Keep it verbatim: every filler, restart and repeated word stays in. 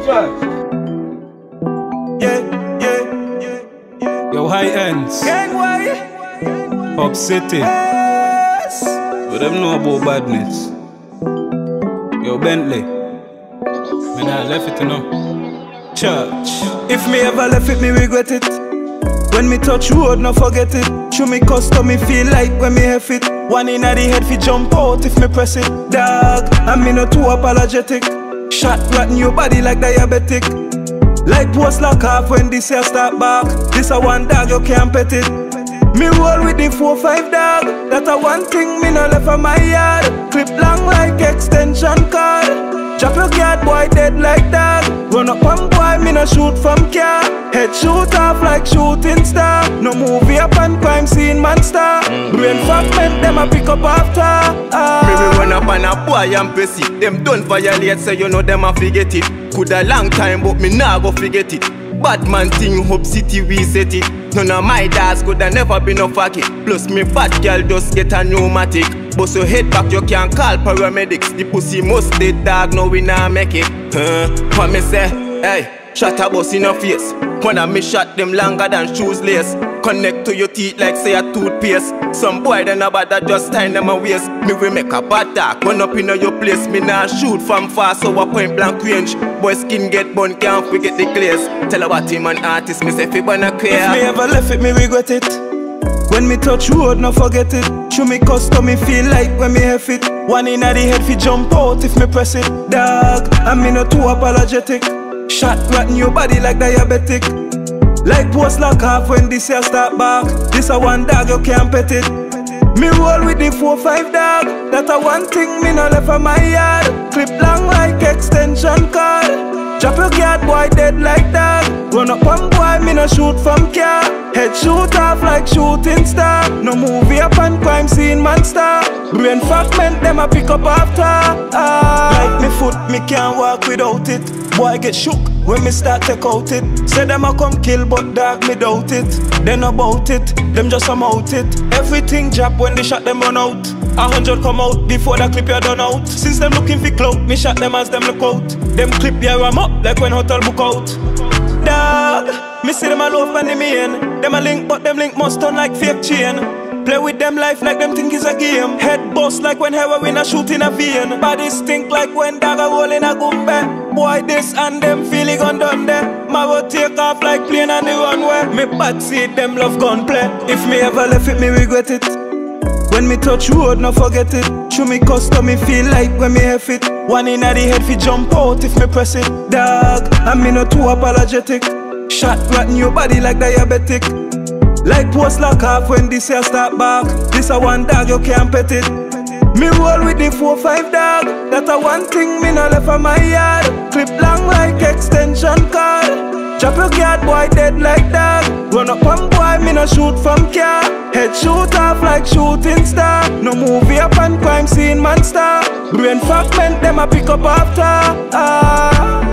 Yeah, yeah, yeah, yeah. Yo, high ends. Gangway. Up City. Yes. But them know about badness. Yo, Bentley. Man, I left it, you know. Church. If me ever left it, me regret it. When me touch road, no forget it. Show me custom, me feel like when me have it. One in the head fi jump out if me press it. Dog, and me not too apologetic. Shot rotten your body like diabetic. Like post lock off when this year start back. This a one dog, you can't pet it. Me roll with the four five dog. That a one thing me no left on my yard. Clip long like extension cord. Drop your guard, boy, dead like dog. Run up on boy, me no shoot from car. Head shoot off like shooting star. No movie up on crime scene, monster. Mm-hmm. Brain fragment, them a pick up after. Ah. Me run up on a boy and press it. Them don't violate, so you know them a forget it. Coulda long time, but me nah go forget it. Bad man thing, Hope City reset it. None of my dogs coulda never been no fucking. Plus me bad girl just get a pneumatic. Bust your head back, you can call paramedics. The pussy must dead dog, no we nah make it. Huh? What me say? Hey, shot a bus in your face. When I me shot them longer than shoes lace. Connect to your teeth like say a toothpaste. Some boy then about that just tie them a waist. Me we make a bad dog, run up in your place. Me nah shoot from far, so a point blank range. Boy skin get bun, can't forget the glaze. Tell about him an artist, me say fi burn a queer. If me ever left it, me regret it. When me touch road, no forget it. Show me custom, me feel like when me have it. One in the head fi jump out if me press it. Dog, and me not too apologetic. Shot rotten your body like diabetic. Like post lock off when this year start back. This a one dog, you can't pet it. Me roll with the four five dog. That a one thing me no left on my yard. Clip long like extension cord. Drop your guard, boy, dead like dog. Run up on boy, me no shoot from car. Head shoot off like shooting star. No movie up on crime scene, monster. Brain fragment, them a pick up after. Ah. Like me foot, me can't walk without it. Boy get shook when me start take out it. Say them a come kill, but dog me doubt it. Then about it, them just come out it. Everything drop when they shot them run out. A hundred come out before that clip you done out. Since them looking for clout, me shot them as them look out. Them clip ya ram up like when hotel book out. Dog, me see them a love and the main. Them a link but them link must turn like fake chain. Play with them life like them think is a game. Head bust like when heroin a shoot in a vein. Body stink like when dog a roll in a gumbe. Boy this and them feeling undone there. My road take off like plane on the runway. Me bad see them love gunplay. If me ever left it, me regret it. When me touch road, no forget it. Show me custom, me feel like when me have it. One in the head fi jump out if me press it. Dog, and me not too apologetic. Shot rotten your body like diabetic. Like post lock off when this year start back. This a one dog, you can't pet it. Me roll with the four five dog. That a one thing me no left on my yard. Clip long like extension cord. Drop your guard, boy, dead like dog. Run up on boy, me no shoot from car. Head shoot off like shooting star. No movie up on crime scene, monster. Brain fragment, them a pick up after. Ah.